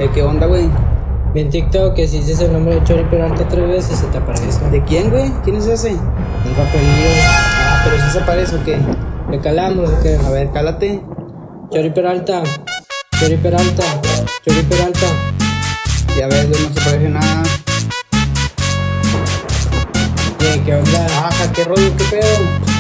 ¿Qué onda, güey? Vi en TikTok que si dices el nombre de Chori Peralta 3 veces se te aparece. ¿De quién, güey? ¿Quién es ese? Un rapelillo. Ah, pero si se aparece o qué. ¿Le calamos o qué? A ver, cálate. Chori Peralta. Chori Peralta. Chori Peralta. Ya ves, güey, no se parece nada. ¿Qué onda? Ajá, qué rollo, qué pedo.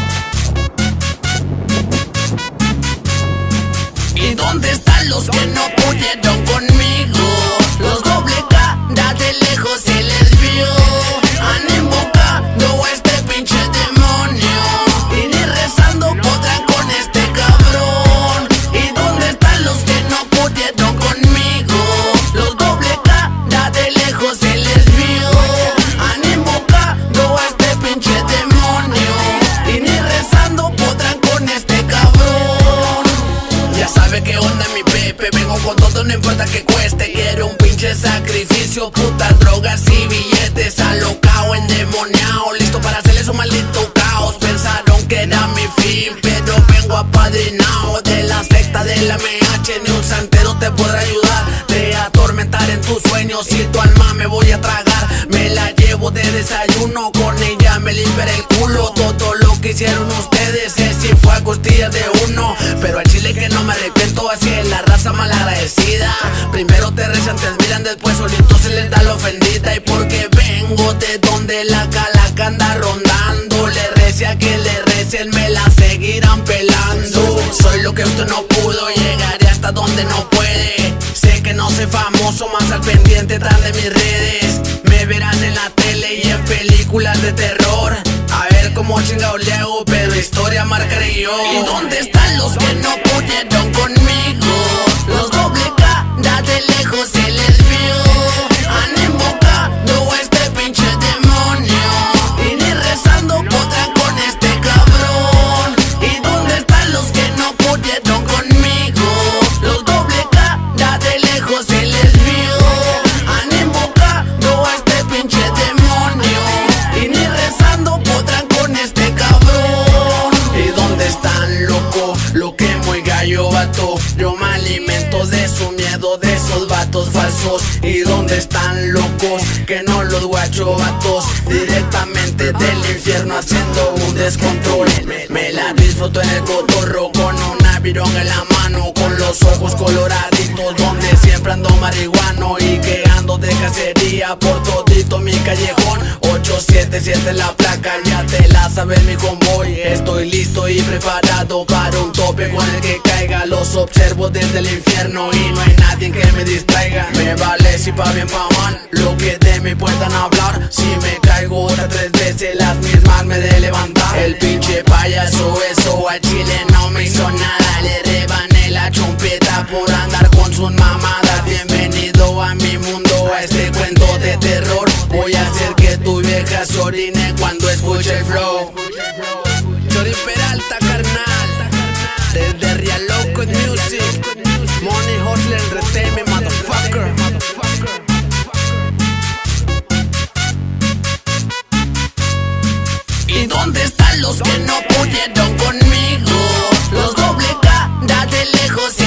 ¿Y dónde están los que no pudieron conmigo? Los doble K, de lejos se les vio. Han invocado a este pinche demonio y ni rezando podrán con este cabrón. ¿Y dónde están los que no pudieron conmigo? Los doble K, de lejos se les vio. Han invocado a este pinche demonio y ni rezando podrán con este cabrón. Ya sabe que onda mi Pepe, vengo con todo, no importa que cueste. Quiero un pinche sacrificio, putas, drogas y billetes. Alocao, endemoniado, listo para hacerles un maldito caos. Pensaron que era mi fin, pero vengo apadrinado de la secta de la MH. Ni un santero te podrá ayudar, te atormentar en tus sueños. Y tu alma me voy a tragar, me la llevo de desayuno. Con ella me liberé el culo. Todo lo que hicieron ustedes, si fue a costillas de uno. Pero al chile que no me arrepiento, así es la raza malagradecida. Primero te rezan, te admiran, después solito se les da la ofendida. Y porque vengo de donde la calaca anda rondando, le recia que le recen, me la seguirán pelando. Soy lo que usted no pudo, llegaré hasta donde no puede. Sé que no soy famoso, más al pendiente tras de mis redes. Me verás en la tele y en películas de terror. A ver cómo chingao le hago, pero historia marcaré yo. ¿Y dónde están los que no pudieron conmigo? Los doble K, de lejos se les vio. Han invocado a este pinche demonio y ni rezando podrán con este cabrón. ¿Y dónde están los que no pudieron conmigo? Los doble K, de lejos se les vio. Han invocado a este pinche demonio y ni rezando podrán con este cabrón. ¿Y dónde están, loco? Lo que muy gallo, vato. Yo me alimento de su miedo, de esos vatos falsos. ¿Y dónde están, locos? Que no los guacho, vatos. Directamente del infierno haciendo un descontrol. Me la disfruto en el cotorro con una vironga en la mano, con los ojos coloraditos, donde siempre ando marihuano y que ando de cacería por todito mi callejón. 877 la placa, ya te la sabes mi convoy. Estoy listo y preparado para un tope con el que caiga. Los observo desde el infierno y no hay nadie que me distraiga. Me vale si pa' bien pa' mal lo que de mí puedan hablar. Si me caigo otras 3 veces, las mismas me de levantar. El pinche payaso eso al chile no me hizo nada. Le rebané la chompeta por andar con sus mamadas. Bienvenido a mi mundo, a este cuento de terror. Voy a hacer que tu vieja se orine cuando escuche el flow. Chori Peralta, carnal, desde Real Loco Music, Money Hustler Entertainment, motherfucker. ¿Y dónde están los que no pudieron conmigo? Los doble K, de lejos